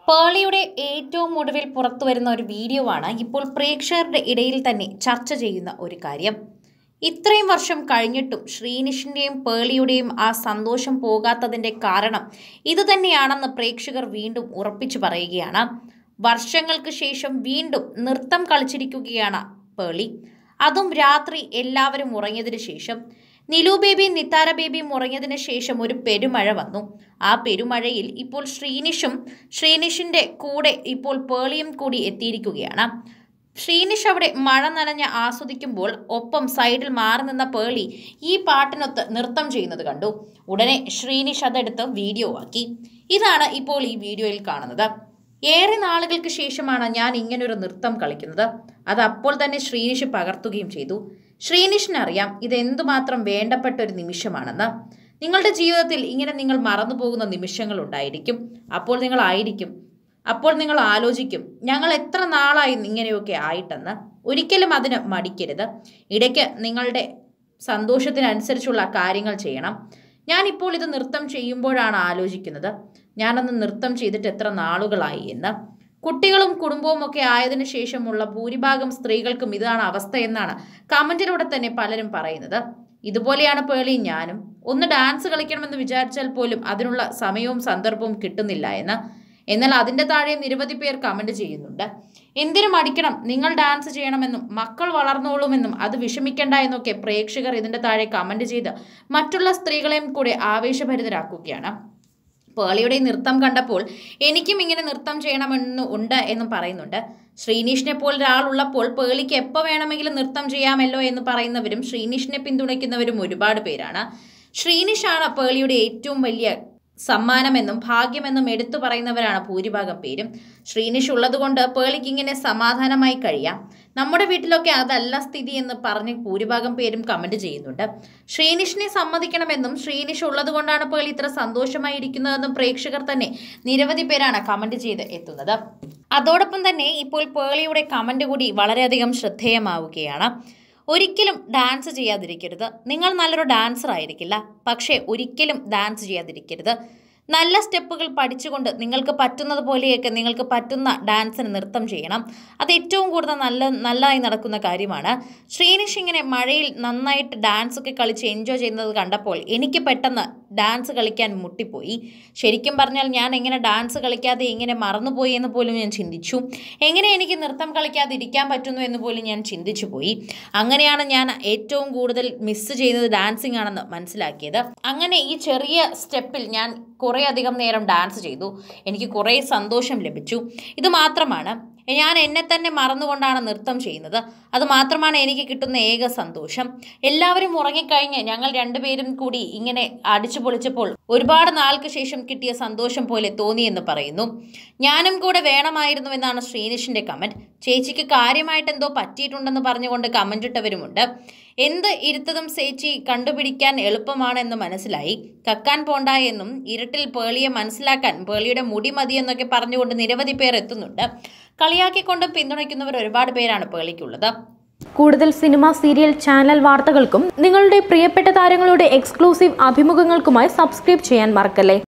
പേളിയുടെ ഏറ്റവും ഒടുവിൽ പുറത്തുവരുന്ന ഒരു വീഡിയോ ആണ് ഇപ്പോൾ പ്രേക്ഷകരുടെ ഇടയിൽ തന്നെ ചർച്ച ചെയ്യുന്ന ഒരു കാര്യം. ഇത്രയും വർഷം കഴിഞ്ഞിട്ടും ശ്രീനിഷിന്റെയും പേളിയുടെയും ആ സന്തോഷം പോകാത്തതിന്റെ കാരണം ഇതുതന്നെയാണെന്ന് പ്രേക്ഷകർ വീണ്ടും ഉറപ്പിച്ചു പറയുകയാണ്. വർഷങ്ങൾക്ക് ശേഷം വീണ്ടും നൃത്തം കളിച്ചിരിക്കുകയാണ് പേളി. അതും രാത്രി എല്ലാവരും ഉറങ്ങിയതിനു ശേഷം. നിലു ബേബിയും നിത്താര ബേബിയും ഉറങ്ങിയതിനു ശേഷം ഒരു പെരുമഴ വന്നു. ആ പെരുമഴയിൽ ഇപ്പോൾ ശ്രീനിഷിന്റെ കൂടെ ഇപ്പോൾ പേളിയും കൂടി എത്തിയിരിക്കുകയാണ്. ശ്രീനിഷ് അവിടെ മഴ നനഞ്ഞ് ആസ്വദിക്കുമ്പോൾ ഒപ്പം സൈഡിൽ മാറി നിന്ന പേളി ഈ പാട്ടിനൊത്ത് നൃത്തം ചെയ്യുന്നത് കണ്ടു. ഉടനെ ശ്രീനിഷ് അതെടുത്ത് വീഡിയോ ആക്കി. ഇതാണ് ഇപ്പോൾ ഈ വീഡിയോയിൽ കാണുന്നത്. ഏറെ നാളുകൾക്ക് ശേഷമാണ് ഞാൻ ഇങ്ങനൊരു നൃത്തം കളിക്കുന്നത്. അത് അപ്പോൾ തന്നെ ശ്രീനിഷ് പകർത്തുകയും ചെയ്തു. ശ്രീനിഷിനറിയാം ഇത് എന്തുമാത്രം വേണ്ടപ്പെട്ട ഒരു നിമിഷമാണെന്ന്. നിങ്ങളുടെ ജീവിതത്തിൽ ഇങ്ങനെ നിങ്ങൾ മറന്നുപോകുന്ന നിമിഷങ്ങൾ ഉണ്ടായിരിക്കും. അപ്പോൾ നിങ്ങൾ ആലോചിക്കും, ഞങ്ങൾ എത്ര നാളായി ഇങ്ങനെയൊക്കെ ആയിട്ടെന്ന്. ഒരിക്കലും അതിന് മടിക്കരുത്. ഇടയ്ക്ക് നിങ്ങളുടെ സന്തോഷത്തിനനുസരിച്ചുള്ള കാര്യങ്ങൾ ചെയ്യണം. ഞാനിപ്പോൾ ഇത് നൃത്തം ചെയ്യുമ്പോഴാണ് ആലോചിക്കുന്നത്, ഞാനന്ന് നൃത്തം ചെയ്തിട്ട് എത്ര നാളുകളായി എന്ന്. കുട്ടികളും കുടുംബവും ഒക്കെ ആയതിനു ശേഷമുള്ള ഭൂരിഭാഗം സ്ത്രീകൾക്കും ഇതാണ് അവസ്ഥ എന്നാണ് കമന്റിലൂടെ തന്നെ പലരും പറയുന്നത്. ഇതുപോലെയാണ് പേളിയും ഞാനും. ഒന്ന് ഡാൻസ് കളിക്കണമെന്ന് വിചാരിച്ചാൽ പോലും അതിനുള്ള സമയവും സന്ദർഭവും കിട്ടുന്നില്ല എന്ന്. എന്നാൽ അതിൻ്റെ താഴെ നിരവധി പേർ കമന്റ് ചെയ്യുന്നുണ്ട്. എന്തിനും മടിക്കണം, നിങ്ങൾ ഡാൻസ് ചെയ്യണമെന്നും മക്കൾ വളർന്നോളുമെന്നും അത് വിഷമിക്കേണ്ട എന്നൊക്കെ പ്രേക്ഷകർ ഇതിൻ്റെ താഴെ കമന്റ് ചെയ്ത് മറ്റുള്ള സ്ത്രീകളെയും കൂടെ ആവേശഭരിതരാക്കുകയാണ്. പേളിയുടെ നൃത്തം കണ്ടപ്പോൾ എനിക്കും ഇങ്ങനെ നൃത്തം ചെയ്യണമെന്ന് ഉണ്ട് എന്നും പറയുന്നുണ്ട്. ശ്രീനിഷിനെ പോലെ ഒരാളുള്ളപ്പോൾ പേളിക്ക് എപ്പോൾ വേണമെങ്കിലും നൃത്തം ചെയ്യാമല്ലോ എന്ന് പറയുന്നവരും ശ്രീനിഷിനെ പിന്തുണയ്ക്കുന്നവരും ഒരുപാട് പേരാണ്. ശ്രീനിഷാണ് പേളിയുടെ ഏറ്റവും വലിയ സമ്മാനമെന്നും ഭാഗ്യമെന്നും എടുത്തു പറയുന്നവരാണ് ഭൂരിഭാഗം പേരും. ശ്രീനിഷ് ഉള്ളതുകൊണ്ട് പേളിക്ക് ഇങ്ങനെ സമാധാനമായി കഴിയാം. നമ്മുടെ വീട്ടിലൊക്കെ അതല്ല സ്ഥിതി എന്ന് പറഞ്ഞ് ഭൂരിഭാഗം പേരും കമന്റ് ചെയ്യുന്നുണ്ട്. ശ്രീനിഷിനെ സമ്മതിക്കണമെന്നും ശ്രീനിഷ് ഉള്ളതുകൊണ്ടാണ് പേളി ഇത്ര സന്തോഷമായിരിക്കുന്നതെന്നും പ്രേക്ഷകർ തന്നെ നിരവധി പേരാണ് കമന്റ് ചെയ്ത് എത്തുന്നത്. അതോടൊപ്പം തന്നെ ഇപ്പോൾ പേളിയുടെ കമന്റ് കൂടി വളരെയധികം ശ്രദ്ധേയമാവുകയാണ്. ഒരിക്കലും ഡാൻസ് ചെയ്യാതിരിക്കരുത്. നിങ്ങൾ നല്ലൊരു ഡാൻസർ ആയിരിക്കില്ല, പക്ഷേ ഒരിക്കലും ഡാൻസ് ചെയ്യാതിരിക്കരുത്. നല്ല സ്റ്റെപ്പുകൾ പഠിച്ചുകൊണ്ട് നിങ്ങൾക്ക് പറ്റുന്നത് പോലെയൊക്കെ നിങ്ങൾക്ക് പറ്റുന്ന ഡാൻസിന് നൃത്തം ചെയ്യണം. അത് ഏറ്റവും കൂടുതൽ നല്ലതായി നടക്കുന്ന കാര്യമാണ്. ശ്രീനിഷ് ഇങ്ങനെ മഴയിൽ നന്നായിട്ട് ഡാൻസ് ഒക്കെ കളിച്ച് എൻജോയ് ചെയ്യുന്നത് കണ്ടപ്പോൾ എനിക്ക് പെട്ടെന്ന് ഡാൻസ് കളിക്കാൻ മുട്ടിപ്പോയി. ശരിക്കും പറഞ്ഞാൽ ഞാൻ എങ്ങനെ ഡാൻസ് കളിക്കാതെ ഇങ്ങനെ മറന്നുപോയി എന്ന് പോലും ഞാൻ ചിന്തിച്ചു. എങ്ങനെ എനിക്ക് നൃത്തം കളിക്കാതെ ഇരിക്കാൻ പറ്റുന്നു എന്ന് പോലും ഞാൻ ചിന്തിച്ചു പോയി. അങ്ങനെയാണ് ഞാൻ ഏറ്റവും കൂടുതൽ മിസ് ചെയ്യുന്നത് ഡാൻസിങ് ആണെന്ന് മനസ്സിലാക്കിയത്. അങ്ങനെ ഈ ചെറിയ സ്റ്റെപ്പിൽ ഞാൻ കുറേ അധികം നേരം ഡാൻസ് ചെയ്തു. എനിക്ക് കുറേ സന്തോഷം ലഭിച്ചു. ഇത് മാത്രമാണ്, ഞാൻ എന്നെ തന്നെ മറന്നുകൊണ്ടാണ് നൃത്തം ചെയ്യുന്നത്. അതുമാത്രമാണ് എനിക്ക് കിട്ടുന്ന ഏക സന്തോഷം. എല്ലാവരും ഉറങ്ങിക്കഴിഞ്ഞ് ഞങ്ങൾ രണ്ടുപേരും കൂടി ഇങ്ങനെ അടിച്ചു പൊളിച്ചപ്പോൾ ഒരുപാട് നാൾക്ക് ശേഷം കിട്ടിയ സന്തോഷം പോലെ തോന്നിയെന്ന് പറയുന്നു. ഞാനും കൂടെ വേണമായിരുന്നു എന്നാണ് ശ്രീനിഷിന്റെ കമന്റ്. ചേച്ചിക്ക് കാര്യമായിട്ട് എന്തോ പറ്റിയിട്ടുണ്ടെന്ന് പറഞ്ഞുകൊണ്ട് കമന്റ് ഇട്ടവരുമുണ്ട്. എന്ത് ഇരുത്തതും ചേച്ചി കണ്ടുപിടിക്കാൻ എളുപ്പമാണെന്ന് മനസ്സിലായി. കക്കാൻ പോണ്ട എന്നും ഇരുട്ടിൽ പേളിയെ മനസ്സിലാക്കാൻ പേളിയുടെ മുടി മതിയെന്നൊക്കെ പറഞ്ഞുകൊണ്ട് നിരവധി പേർ എത്തുന്നുണ്ട്. കളിയാക്കിക്കൊണ്ട് പിന്തുണയ്ക്കുന്നവർ ഒരുപാട് പേരാണ് പേളിക്കുള്ളത്. കൂടുതൽ സിനിമ, സീരിയൽ, ചാനൽ വാർത്തകൾക്കും നിങ്ങളുടെ പ്രിയപ്പെട്ട താരങ്ങളുടെ എക്സ്ക്ലൂസീവ് അഭിമുഖങ്ങൾക്കുമായി സബ്സ്ക്രൈബ് ചെയ്യാൻ മറക്കല്ലേ.